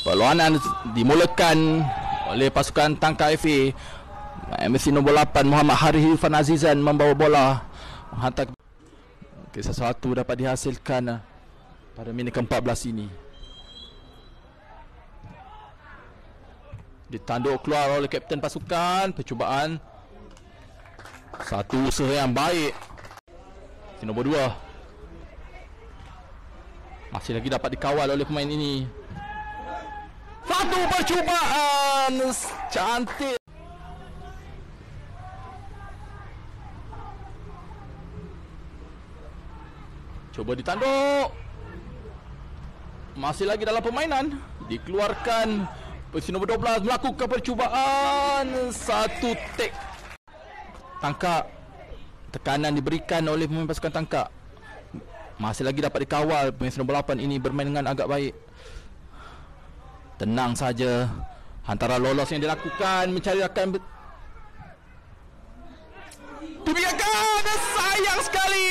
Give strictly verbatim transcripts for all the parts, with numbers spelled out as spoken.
Perlawanan dimulakan oleh pasukan Tangka F A. M S C nombor lapan Muhammad Harith Irfan Azizan membawa bola menghantar. Okay, sesuatu dapat dihasilkan pada minit ke empat belas ini. Ditanduk keluar oleh kapten pasukan. Percubaan satu usaha yang baik. Nombor dua masih lagi dapat dikawal oleh pemain ini. Satu percubaan cantik. Coba ditanduk. Masih lagi dalam permainan. Dikeluarkan. Posisi nombor dua belas melakukan percubaan. Satu take. Tangka. Tekanan diberikan oleh pemain pasukan Tangka. Masih lagi dapat dikawal. Pemain nombor lapan ini bermain dengan agak baik. Tenang saja. Antara lolos yang dilakukan. Mencari rakan. Dibiarkan. Sayang sekali.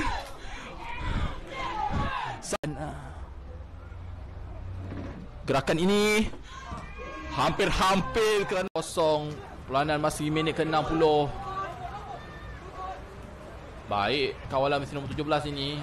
Gerakan ini hampir-hampir kerana kosong. Perlawanan masih minit ke enam puluh. Baik kawalan mesin nombor tujuh belas ini.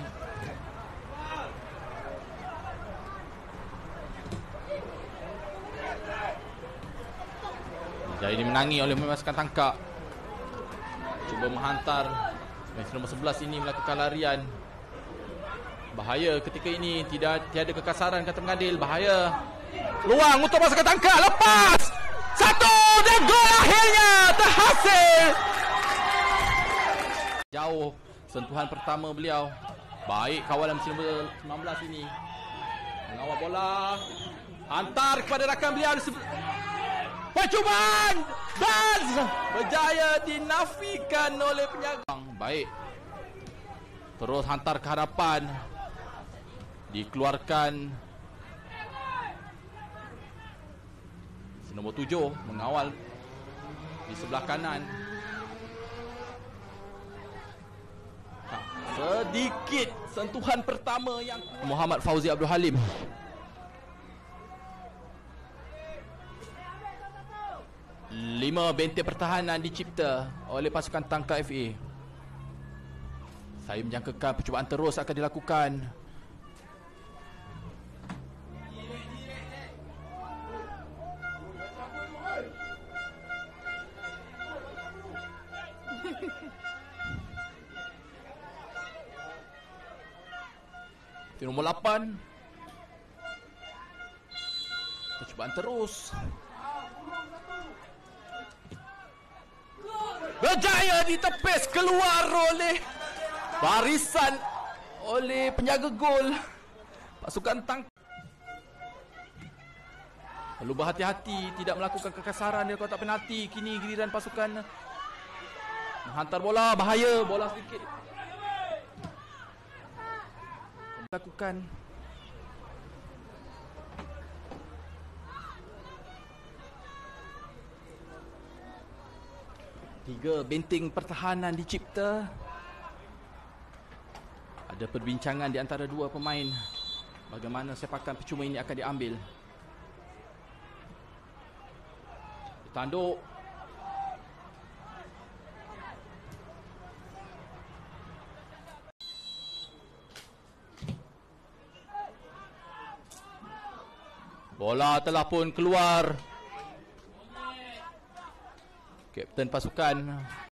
Jadi dimenangi oleh pemain pasukan Tangka. Cuba menghantar mesin nombor sebelas ini melakukan larian. Bahaya ketika ini. Tidak tiada kekasaran kata pengadil. Bahaya. Peluang untuk pasukan Tangka. Lepas. Satu. Dan gol akhirnya terhasil. Jauh. Sentuhan pertama beliau. Baik kawalan mesin nombor sembilan belas ini. Mengawal bola. Hantar kepada rakan beliau. Percubaan. Dan berjaya dinafikan oleh penjaga. Baik. Terus hantar ke hadapan. Dikeluarkan. Nombor tujuh mengawal di sebelah kanan. Ha, sedikit sentuhan pertama yang Muhammad Fauzi Abdul Halim. Lima benteng pertahanan dicipta oleh pasukan Tangka F A. Saya menjangkakan percubaan terus akan dilakukan. Nombor lapan. Percubaan terus. Berjaya ditepis keluar oleh barisan oleh penjaga gol pasukan Tangka. Perlu berhati-hati tidak melakukan kekasaran di kotak penalti. Kini giliran pasukan menghantar bola. Bahaya bola sedikit lakukan. Tiga benteng pertahanan dicipta. Ada perbincangan di antara dua pemain. Bagaimana sepakan percuma ini akan diambil. Ditanduk. Bola telah pun keluar. Kapten pasukan